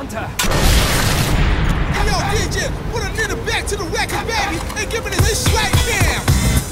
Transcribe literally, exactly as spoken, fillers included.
Hunter! Hey, yo, D J, put a nigga back to the record, baby, and give me this right now.